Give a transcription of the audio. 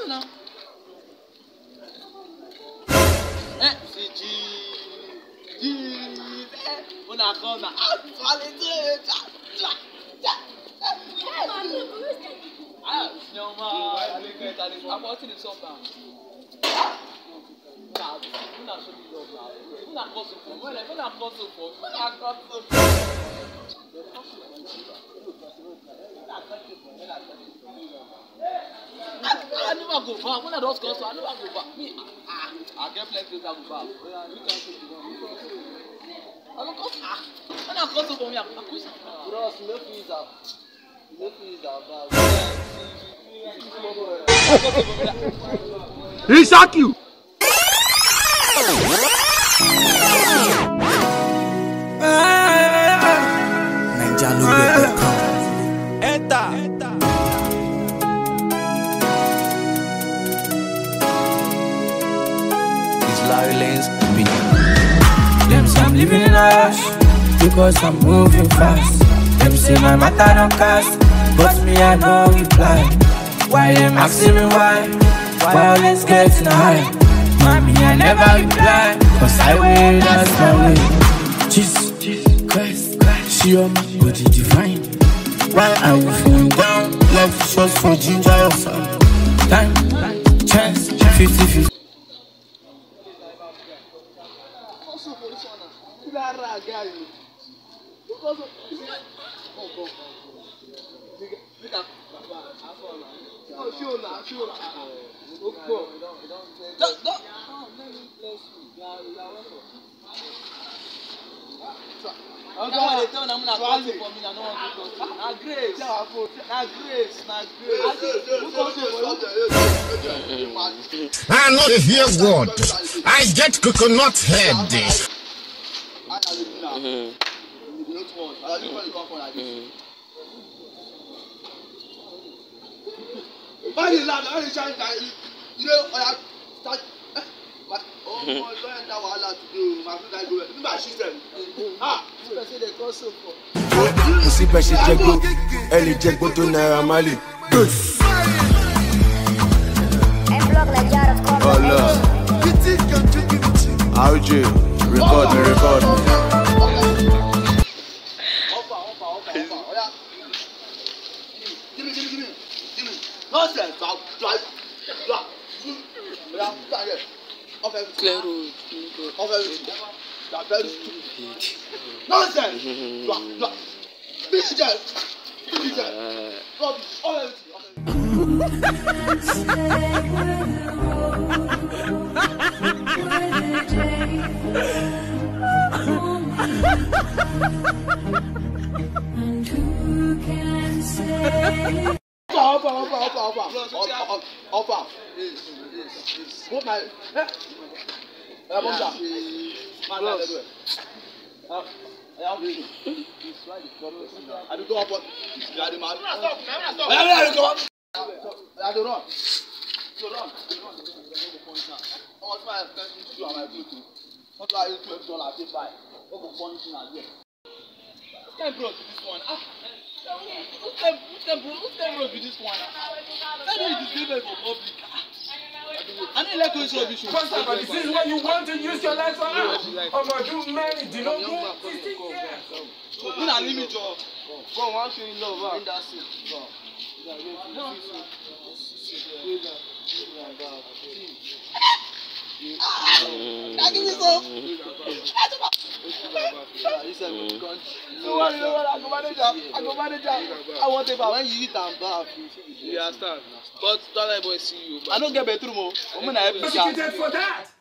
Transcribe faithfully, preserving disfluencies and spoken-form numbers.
now. Eh, C G. G. Eh, when I come now, I'm falling to it. Ah, no man. I'm watching the song now. Nah, I'm not showing you love now. I'm not causing for. When I'm not causing for, I'm not causing for. I never go back. When I don't score, I never go back. Me, ah, I get plenty to go back. I don't go. Ah, when I come to for me, I quit. Bros, no fees out. No fees out. He shock you. Them say I'm living in a rush because I'm moving fast. Them say my matter don't cast, but me I don't reply. Why them asking me why? Violence getting high. Mommy I never reply, cause I wait, that's my way. Jesus Christ, she on my body divine. Why I will feeling down, life shows for ginger or something. Time, chance, fifty fifty. I know you hear word. I get coconut head. Mm-hmm. Why you laugh? Why you trying to, you know, I start. Oh, my God, that was allowed to do. My friend, I go. Look at my system. Ah, you say they call so for. You see, but she jaggo, Ellie jaggo to Naira Marley. Good. Oh Lord. R J, record me, record me. Nonsense, I'll drive. Off everything. Off everything. That's very stupid. Nonsense. Bitch, bitch, rubbish. All everything. And who can say? Offer, offer, offer, offer, offer, offer. Put my. Eh? Eh, bomb down. Man, man, let's do it. Uh, I have to. I do go up. You are the man. I have to go up. I have to run. So run. What's my expensive shoe and my Bluetooth? What do I use twelve dollars? I buy. What go furnish in again? Ten bro to this one. Ah. Who's them, who's them, bro? Who's them, bro, with this one? Tell me this is for public. I don't like going to rubbish. First of all, this is when you want to use your life on earth. I'm going to do many. Do not go. You not limit your. Go one show in love. In that seat. Now give me some. No worry, no worry. I go manage that. I go manage that. I want it back. When you eat and bath, you understand. But don't let boy see you. I don't get bedroom. I'm gonna help you. For that.